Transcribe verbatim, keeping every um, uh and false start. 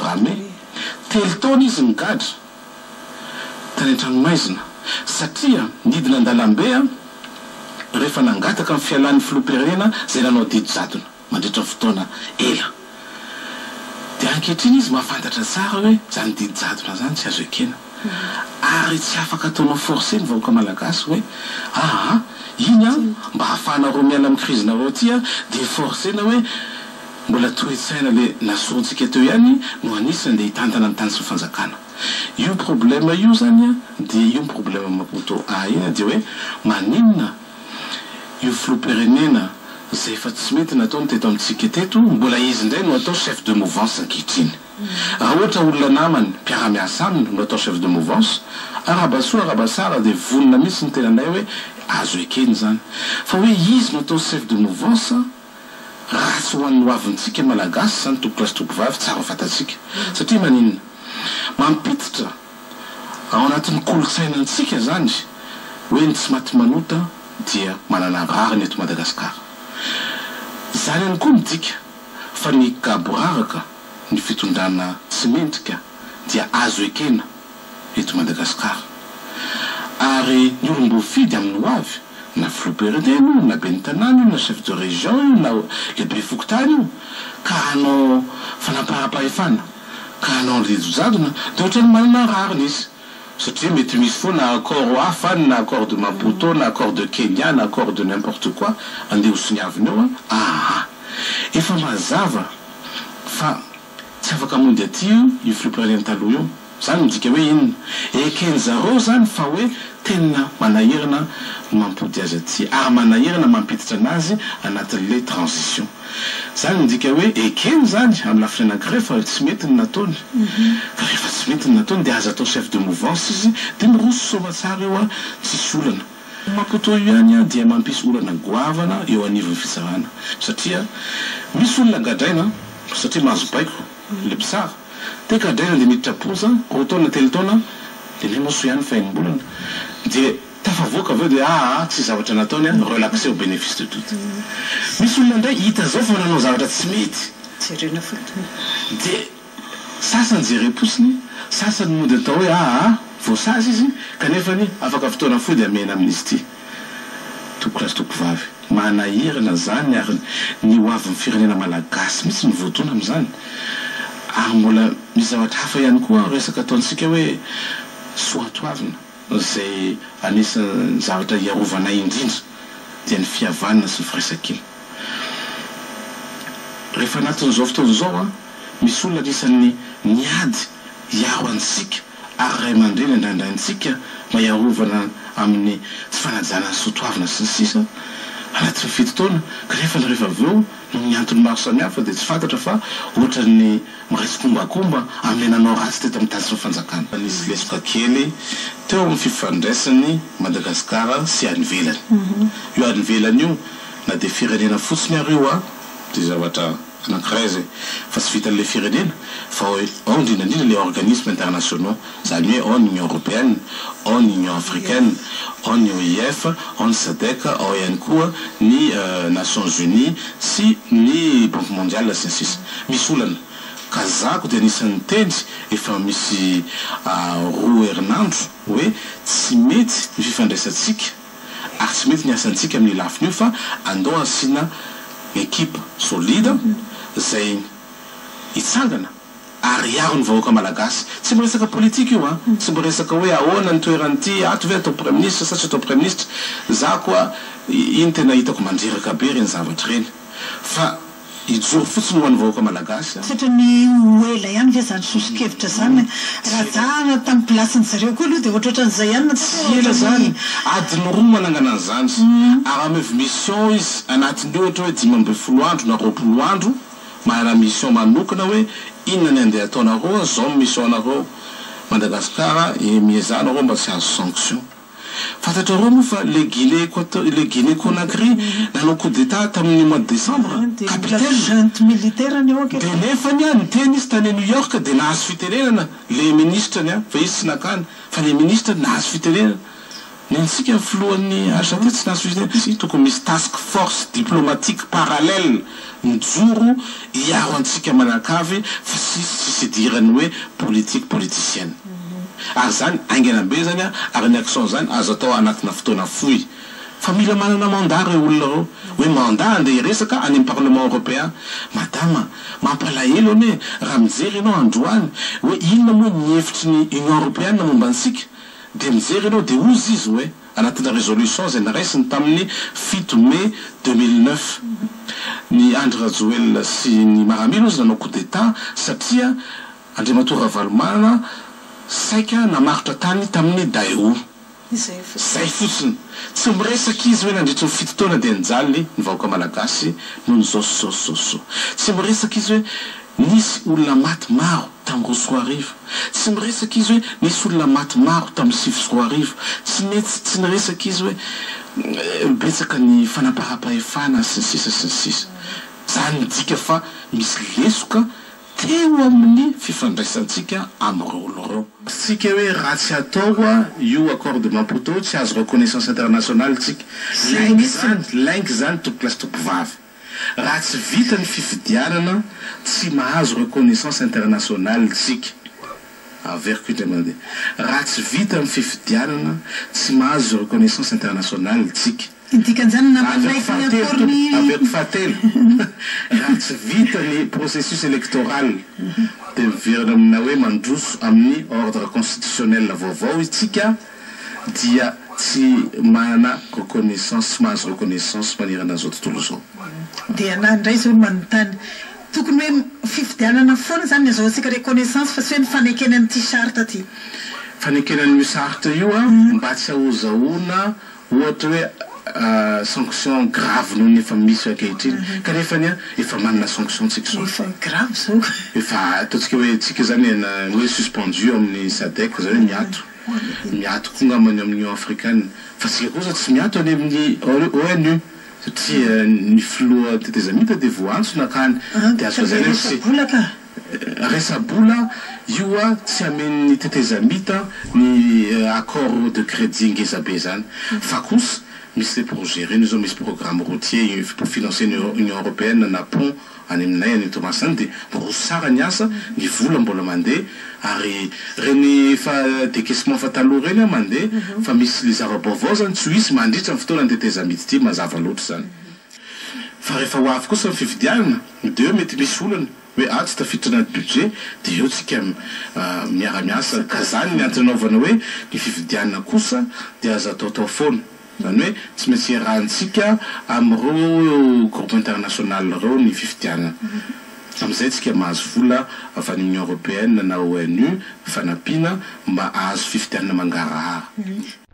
programme telo taona izy migadra tany an-tranomaizina satria nidina an-dalambe rehefa nangataka amin'ny fialan'ny filoham-pirenena zay nanao didy jadona mandritra fotoana ela dia ankehitriny izy mahafantatra tsara hoe zany didy jadona zany tsy azo ekena ary tsy afaka ataonao forcé ny vahoaka malagasy hoe ah iny a mba hahafahanareo miala amin'ny krizinareo ty a dia forcéna hoe mbola toe-tsaina le nasorontsika teo ihany no anisany dia hitantana ny tany sy fanjakana io problème io zany a dia io problème Maputo a iny dia hoe maninona io filoham-pirenena zay efa tsy mety nataony teto amintsika teto mbola izy indray no atao chef de mouvance ankehitriny raha ohatra olona namany mpiara-miasa aminy no atao chef de mouvance arabasoa arabasara dia vonona mihitsy ny tenanay hoe azo ekeny zany fa hoe izy no atao chef de mouvance raha tsy ho an'ny hoavintsika malagasy zany tokolasy tokovavy tsara fantatsika satria maninona mampititra ao anatin'ny kolotsainantsika zany hoe ny tsy maty manota dia manana rariny eto Madagasikara zany ihany koa midika fa ny gaboraraka ny fitondrana tsy mendrika dia azo ekena eto Madagasikara ary ny olom-boafidy amin'ny hoavy na filoham-pirenena na ben'ny tanàna na chef de région na lehibe fokontany io ka hanao fanapaha-pahefana ka hanao rijojadona dia ohatrany manana rariny izy satria mety misy foana accord hafa na accord de Maputo na accord de Kenya na accord de n'importe quoi andeha ho siniaviny eo ah efa mazava fa tsy afaka mondy aty io filoham-pirenena taloha io zany midika hoe inona ekeny zareo zany fa hoe tena manahirana mampody azy aty ary manahirana mampiditra anazy anatin'le transition zany midika hoe ekeny zany amin'ny lafiny anankiray fa tsy mety ny nataony ka rehefa tsy mety ny nataony dia azo atao chef de mouvance izy dia miroso soma tsara eo a tsisy olana Maputo io ihany a dia mampisy olana goavana eo anivon'ny fitsarana satria misy olona gadraina satria mahazo baiko le mpisara dia gadraina dia miditra-poza roa taona telo taona dia le moso ihany fahaimbolana dia tafavoaka aveo dia ah tsy zavatra nataony a relaxé au bénéfice de tout misy olona indray hita zao fa nanao zavatra tsy mety dia sasany jerem-posiny sasany mody atao hoe ah voasazy izy kanefany afaka fotoana foy dia amena amin'izy ity tokolasy tokovavy manahirana zany ary ny hoavin'ny firenena malagasy mihitsy ny voatona amin'izany ary mbola misy zavatra hafa ihany koa resaka ataontsika hoe soatoavina zay anisan'ny zavatra hiarovanay indrindra dia ny fihavanana sy ny firaisakina rehefa anatin'izao fotoana zao a misy olona anisan'ny niady hiaro antsika ary ray aman-dreny andrandraintsika mba hiarovana amin'ny tsy fanajana ny soatoavina sy ny sisa anatin'ny fito taona ka rehefa rehefa aveo no miantony maro samihafa dia tsy fantatra fa ohatra ny miraisy kombakomba amin'ny nanao ratsy teto amin'ny tany sy ny fanjakana nisy lesoka kely teo amin'ny fifandraisany Madagasikara sy any ivelany io any ivelany io na dia firenena fotsiny ary io a dia zavatra anankiray zay fa tsy vitan'le firenena fa hoe ao indrindrandrindra les organismes internationaux zany hoe ao ny Union européenne ao ny Union africaine ao ny O I F ao ny SADC ao ihany koa ny Nations Unies sy ny Banque mondiale sy ny sisa misy olana ka zako dia anisan'ny teny efa misy roa herinandro hoe tsy mety ny fifandraisantsika ary tsy mety ny asantsika amin'ny lafiny io fa andao asina équipe solide zay hitsangana ary iaro ny vahoaka malagasy tsy miresaka politique io a tsy miresaka hoe ahoana ny toeranyity ato ve atao premier ministre sa tsy atao premier ministre za koa iny tena hitako mandreraka be reny zavatra reny fa ijoro fotsiny ho an'ny vahoaka malagasy satria ny oela ihany ve zany sosikevitra zany raha jana tamin'ny plasin'ny zareo koa aloha dia ohatrohatran'izay ihany ela zany adiny roa manangana an'izany ary amevy mission izy anatin'ny ohatra hoe dimy amby folo andro na roapolo andro manana mission manokana hoe inona ny andeha ataonareo zao mission anareo Madagasikara miezanareo mba tsy azo sanction fantatrareo moa fa le Guinée le Guinée Conakry nanao coup d'état tamin'ny mois de décembre capitaine militaire ny eo dia nefany a niteny izy tany New York dia nahazo fitenenana le ministre ny a fa izy tsy nakany fa le ministre nahazo fitenenana nensika flohany asa ty tsy nahasozy tokony misy task force diplomatique parallèle mijoro iaro antsika manakavy fa sisy tsisy idirany hoe politique politicienne ary zany aingenambe zany a ary ny action zany azo atao anatina fotoana fohy fa mila manana mandat reo olona reo hoe mandat andeha resaka any amin'ny parlement européen madama mampalahelo ane raha mijery ianao androany hoe inona moa ny hevitry ny union européenne momba antsika de mijery ianao de ozy izy hoe anatina résolution zay naraisiny tamin'ny fito mai deux mille neuf ny Andry Rajoelina sy ny Maramilo izy nanao coup d'état satria Andriamatoa Ravalomanana saika namaritra tany tamin'ny Daewoo zay fotsiny tsy miresaka izy hoe nandritra ny fito taona de nijaly ny vahoaka malagasy noho ny zosozososo tsy miresaka izy hoe nisy olona maty maro tamin'ny roa sy roa arivo tsy miresaka izy hoe nisy olona maty maro tamin'ny sivy sy roa arivo tsy mety tsy niresaka izy hoe betsaka ny fanapaha-pahefana sy ny sisa sy ny sisa zany midika fa misy lesoka teo amin'ny fifandraisantsika amin'ireo oloreo tsika hoe raha tsy atao io accord de Maputo tsy azo reconnaissance internationale tsika laingy zany laingy zany tompoko lasy tompo vavy raha tsy vita ny fifidianana tsy mahazo reconnaissance internationale tsika averiko indray raha tsy vita ny fifidianana tsy mahazo reconnaissance internationale tsika dikan'izany nampanaikiny averiko fahatelo raha tsy vita ny processus électoral de miverina amina hoe mandroso amin'ny ordre constitutionnel vaovao itsika dia tsy manana reconnaissance tsy mahazo reconnaissance manerana zao tontolo zao dia na ndray zao manontany tokony hoe fifidianana foana zany azao antsika reconnaissance fa tsy hoe ny fanekena an'ity charte ty fanekena an'io charte io a mba tsy ahazoaona ohatra hoe sanction grave noho ny efa misy ankehitriny kanefa ny a efa manana sanction tsika zao grave zao efa ataontsika hoe tsika zany hoe suspendu amin'ny sadec zany hoe miato miato koa ngamany amin'ny union africaine fa tsika kosa tsy miato any amin'ny ONU satria ny filoha tetezamita de voantso nakany de azo zany resabola io a tsy amen'ny tetezamita ny accord de crédit ngezabe zany fa kosa misy projet reny zao misy programme routier pour financer l'Union européenne na pont any aminay any Tomasany de roso sara ny asa ny vola mbola mandeha ary reny fa décaissement fa taloha reny mandeha fa misy le zava-baovao zany tsy hisy mandritra ny fotoana tetezamity ty mazava loatra zany fa rehefa ho avy kosa ny fifidianana de mety misy olana hoe a tsy tafiditra anaty budget de eo tsika miara-miasa ka zany ny antanaovana hoe ny fifidianana kosa de azo ataotao foana zany hoe tsy maintsy iarahantsika amin'ireo groupe international reo ny fifidianana amizay tsika mahazo vola avy any Union européenne na ONU fanampiana mba ahazo fifidianana mangarahara